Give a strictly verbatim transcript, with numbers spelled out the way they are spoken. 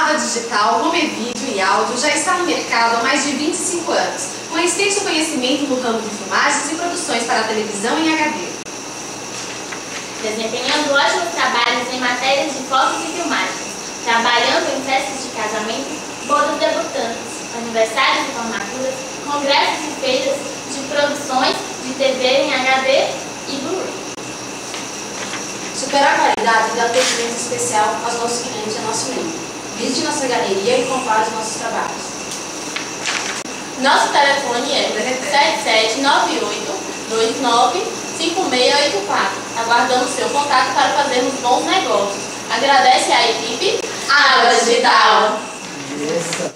Amada Digital, home vídeo e áudio já está no mercado há mais de vinte e cinco anos, com extenso conhecimento no ramo de filmagens e produções para televisão em H D. Desempenhando ótimos trabalhos em matérias de fotos e filmagens, trabalhando em festas de casamento, bodas debutantes, aniversários e formaturas, congressos e feiras de produções de T V em H D e Blu-ray. Superar a qualidade e dar atendimento especial aos nossos clientes é nosso lema. Visite nossa galeria e compare os nossos trabalhos. Nosso telefone é sete sete nove oito dois nove cinco seis oito quatro. Aguardamos seu contato para fazermos bons negócios. Agradece à equipe Água Digital.